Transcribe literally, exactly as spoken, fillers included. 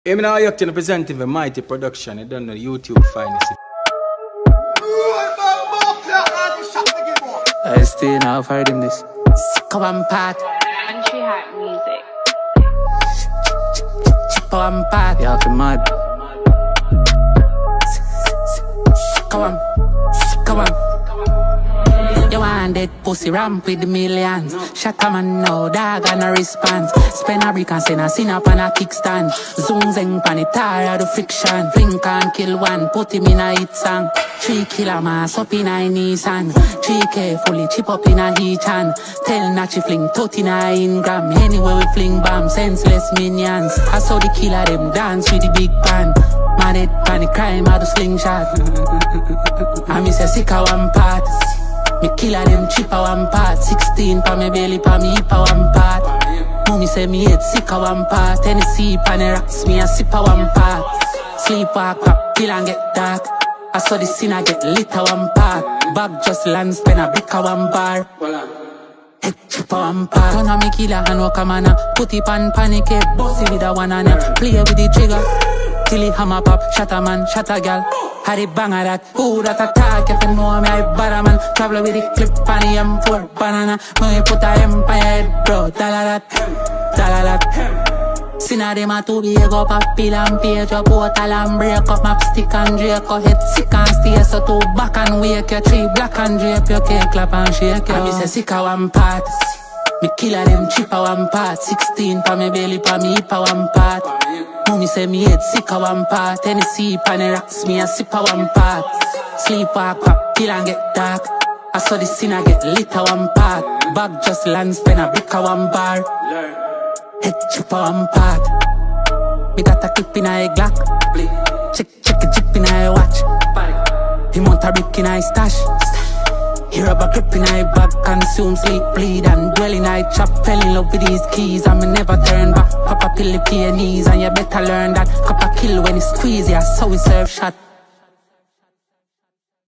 I'm now acting representing the Mighty Production. I don't know YouTube finest. I still now heard him this. Sick one part. Country Hat Music. Chip one part. Yeah, for mad. Sick one. Sick one. You want that pussy ramp with the millions. Shut a man no dog and a response. Spend a brick and send a sin up on a kickstand. Zoom zeng pan it tired of friction. Blink and kill one, put him in a hit song. Three killer mass up in a Nissan. Three K fully chip up in a heat hand. Tell Nachi fling tot in a ingram. Anyway we fling bomb, senseless minions. I saw the killer them dance with the big pan. Mad head pan the crime out the slingshot. I miss a sick one part. Me killer them chip a one part. Sixteen pa me belly pa me hip a one part. Mommy say me head sick a one part. Tennessee pan the rocks me a sip a one part. Sleep walk up, kill and get dark. I saw the sinner get lit a one part. Bag just land spend a brick a one bar. Head chip a one part. Turn on me killer and walk a manna. Put it pan panic head, bossy with a one and a. Play with the trigger till it hammer pop. Shot a man, shot a gal. Had it bang at that, who that attack? If you know me, I bad man. Travel with the clip on the M four banana. When you put a M on your head, bro. Dalalat, dalalat. Sinna dem a two be go up a pill and page. Your portal and break up map stick and drape. Your head sick and stay so two back and wake. Your tree black and drape. Your cake clap and shake. I miss a sick a one part. Me killer them chip a one part. Sixteen pa me belly pa me hip a one part. Mommy say me head sick a one part. Tennessee pan the rocks me a sip a one part. Sleep walk up, kill and get dark. I saw the sinner get lit a one part. Bag just land spend a brick a one bar. Head chip a one part. Me got a clip in a Glock. Check check a chip in a watch. He mount a brick in a stash. Hear about grip in a bag, consume, sleep, bleed and dwell in a chop. Fell in love with these keys and me never turn back. Pop a pill the peonies and you better learn that. Cup a kill when he squeeze, yeah, so we serve shot.